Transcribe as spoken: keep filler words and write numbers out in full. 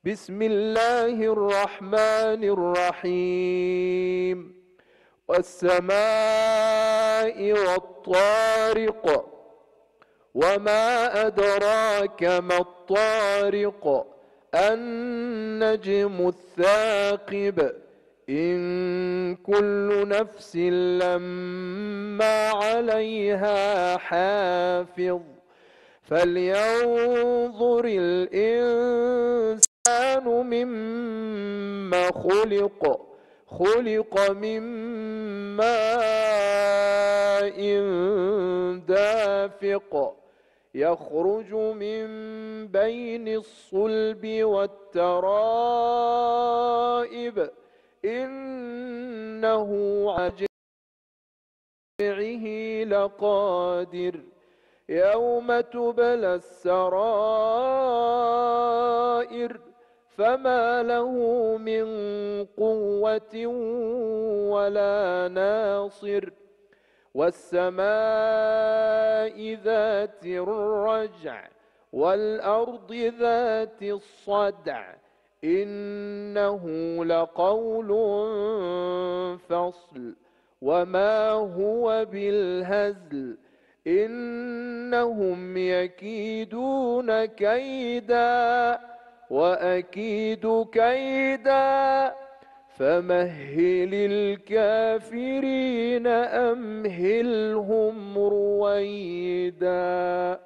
بسم الله الرحمن الرحيم. والسماء والطارق وما أدراك ما الطارق النجم الثاقب إن كل نفس لما عليها حافظ فلينظر الإنسان مما خلق خلق من ماء دافق يخرج من بين الصلب والترائب إنه على جمعه لقادر يوم تبلى السرائر فما له من قوة ولا ناصر والسماء ذات الرجع والأرض ذات الصدع إنه لقول فصل وما هو بالهزل إنهم يكيدون كيدا وأكيد كيدا فمهل الكافرين أمهلهم رويدا.